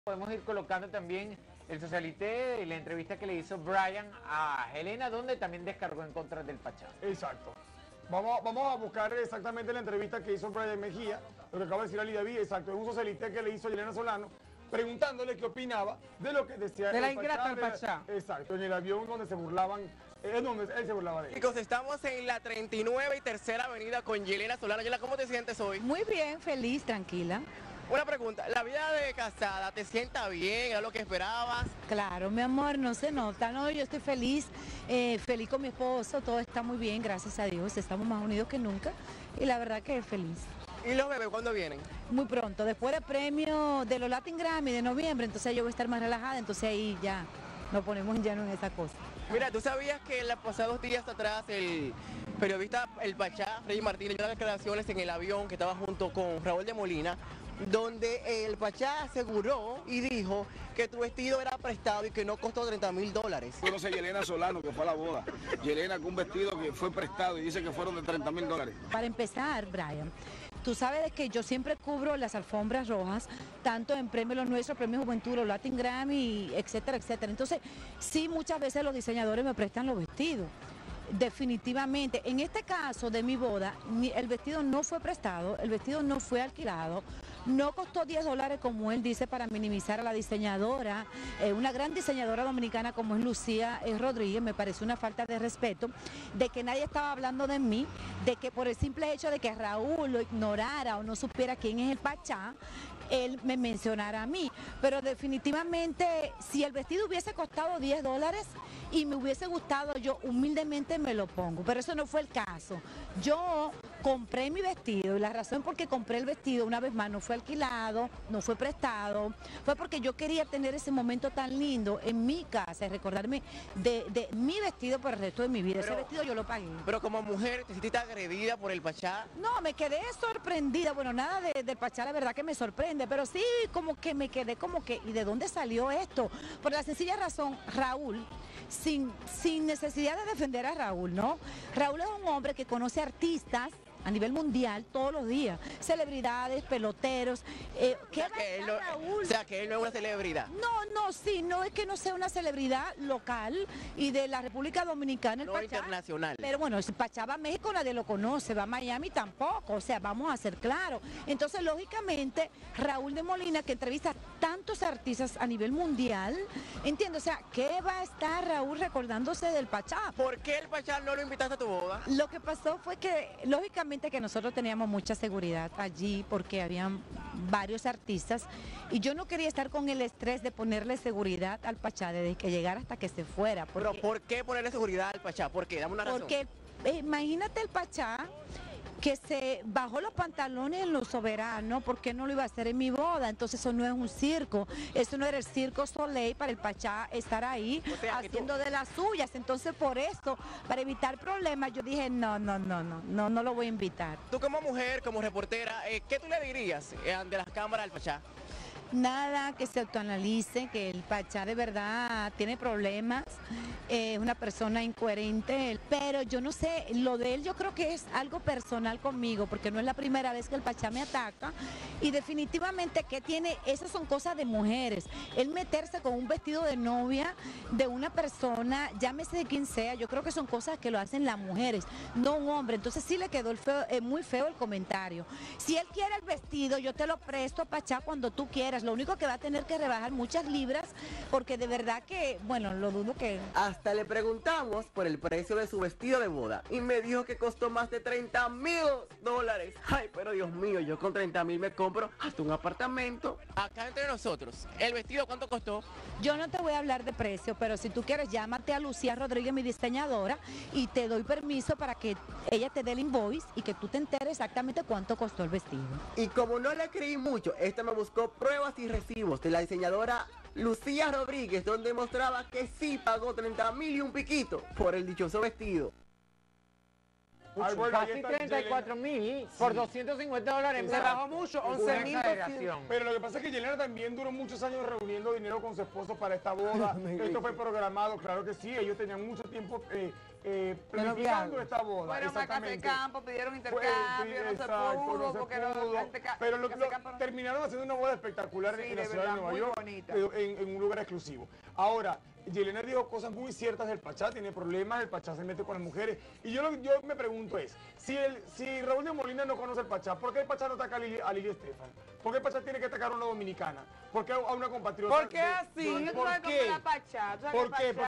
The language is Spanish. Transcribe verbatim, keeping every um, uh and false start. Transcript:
Podemos ir colocando también el socialité y la entrevista que le hizo Brian a Helena, donde también descargó en contra del Pachá. Exacto. Vamos, vamos a buscar exactamente la entrevista que hizo Brian Mejía, lo que acaba de decir Ali David, exacto, es un socialité que le hizo a Helena Solano, preguntándole qué opinaba de lo que decía de la el ingrata del Pachá. Pachá. Exacto, en el avión donde se burlaban, es donde él se burlaba de él. Chicos, estamos en la treinta y nueve y tercera avenida con Helena Solano. Helena, ¿cómo te sientes hoy? Muy bien, feliz, tranquila. Una pregunta, ¿la vida de casada te sienta bien? ¿Era lo que esperabas? Claro, mi amor, no se nota, no, yo estoy feliz, eh, feliz con mi esposo, todo está muy bien, gracias a Dios, estamos más unidos que nunca y la verdad que feliz. ¿Y los bebés cuándo vienen? Muy pronto, después del premio de los Latin Grammy de noviembre, entonces yo voy a estar más relajada, entonces ahí ya nos ponemos en llano en esa cosa. Mira, ¿tú sabías que en los pasados días atrás el periodista El Pachá, Freddy Martínez, dio unas declaraciones en el avión que estaba junto con Raúl de Molina, donde el Pachá aseguró y dijo que tu vestido era prestado y que no costó treinta mil dólares? Yo conocí a Helena Solano, que fue a la boda. Helena con un vestido que fue prestado y dice que fueron de treinta mil dólares. Para empezar, Brian, tú sabes de que yo siempre cubro las alfombras rojas, tanto en Premio Los Nuestros, Premio Juventud, los Latin Grammy, etcétera, etcétera. Entonces, sí, muchas veces los diseñadores me prestan los vestidos. Definitivamente, en este caso de mi boda, el vestido no fue prestado, el vestido no fue alquilado, no costó diez dólares como él dice para minimizar a la diseñadora, eh, una gran diseñadora dominicana como es Lucía eh, Rodríguez. Me pareció una falta de respeto, de que nadie estaba hablando de mí, de que por el simple hecho de que Raúl lo ignorara o no supiera quién es el Pachá, él me mencionara a mí, pero definitivamente si el vestido hubiese costado diez dólares y me hubiese gustado, yo humildemente me lo pongo, pero eso no fue el caso. Yo compré mi vestido y la razón por qué compré el vestido, una vez más, no fue alquilado, no fue prestado, fue porque yo quería tener ese momento tan lindo en mi casa y recordarme de, de mi vestido por el resto de mi vida. Pero, ese vestido yo lo pagué. Pero como mujer, ¿te sentiste agredida por el Pachá? No, me quedé sorprendida, bueno, nada de, del Pachá, la verdad que me sorprende, pero sí como que me quedé como que, ¿y de dónde salió esto? Por la sencilla razón, Raúl, sin, sin necesidad de defender a Raúl, ¿no? Raúl es un hombre que conoce artistas a nivel mundial todos los días, celebridades, peloteros. Eh, ¿qué o, sea que él no, Raúl? o sea que él no es una celebridad. No, no, sí, no es que no sea una celebridad local y de la República Dominicana, el no Pachá, internacional. Pero bueno, si Pachá va a México nadie lo conoce, va a Miami tampoco, o sea, vamos a ser claros. Entonces, lógicamente, Raúl de Molina, que entrevista tantos artistas a nivel mundial, entiendo, o sea, ¿qué va a estar Raúl recordándose del Pachá? ¿Por qué el Pachá no lo invitaste a tu boda? Lo que pasó fue que, lógicamente, que nosotros teníamos mucha seguridad allí porque habían varios artistas y yo no quería estar con el estrés de ponerle seguridad al Pachá desde que llegara hasta que se fuera. Porque, ¿Pero por qué ponerle seguridad al Pachá? ¿Por qué? Dame una razón. Porque eh, imagínate el Pachá que se bajó los pantalones en los soberanos, ¿por qué no lo iba a hacer en mi boda? Entonces eso no es un circo, eso no era el Circo Soleil para el Pachá estar ahí, o sea, haciendo tú... de las suyas. Entonces por esto, para evitar problemas, yo dije no, no, no, no, no, no lo voy a invitar. Tú como mujer, como reportera, eh, ¿qué tú le dirías eh, ante las cámaras al Pachá? Nada, que se autoanalice, que el Pachá de verdad tiene problemas, es eh, una persona incoherente, pero yo no sé, lo de él yo creo que es algo personal conmigo, porque no es la primera vez que el Pachá me ataca, y definitivamente que tiene, esas son cosas de mujeres, el meterse con un vestido de novia de una persona, llámese de quien sea, yo creo que son cosas que lo hacen las mujeres, no un hombre. Entonces sí le quedó el feo, eh, muy feo el comentario. Si él quiere el vestido, yo te lo presto, Pachá, cuando tú quieras. Lo único que va a tener que rebajar muchas libras, porque de verdad que, bueno, lo dudo que... Hasta le preguntamos por el precio de su vestido de boda y me dijo que costó más de treinta mil dólares. Ay, pero Dios mío, yo con treinta mil me compro hasta un apartamento. Acá entre nosotros, ¿el vestido cuánto costó? Yo no te voy a hablar de precio, pero si tú quieres, llámate a Lucía Rodríguez, mi diseñadora, y te doy permiso para que ella te dé el invoice y que tú te enteres exactamente cuánto costó el vestido. Y como no le creí mucho, esta me buscó pruebas y recibos de la diseñadora Lucía Rodríguez, donde mostraba que sí pagó treinta mil y un piquito por el dichoso vestido. Ay, bueno, Casi treinta y cuatro mil por doscientos cincuenta dólares. Se bajó mucho, once mil doscientos. Pero lo que pasa es que Helena también duró muchos años reuniendo dinero con su esposo para esta boda. Esto fue programado, claro que sí. Ellos tenían mucho tiempo eh, eh, planificando esta boda. Fueron a casa de campo, pidieron intercambio, Fue- no se exacto, pudo, no se porque pudo, la gente ca- pero lo, casa lo- de campo no- terminaron haciendo una boda espectacular Sí, en la de ciudad verdad, de Nueva muy York, bonita. pero en, en un lugar exclusivo. Ahora, Yelena dijo cosas muy ciertas del Pachá, tiene problemas, el Pachá se mete con las mujeres. Y yo lo que yo me pregunto es, si el, si Raúl de Molina no conoce el Pachá, ¿por qué el Pachá no ataca a Lili, a Lili Estefan? ¿Por qué el Pachá tiene que atacar a una dominicana? ¿Por qué a una compatriota? ¿Por qué de- así? ¿Por ¿Tú sabes cómo qué? es la Pachá? ¿Tú sabes ¿Por que qué? Pachá-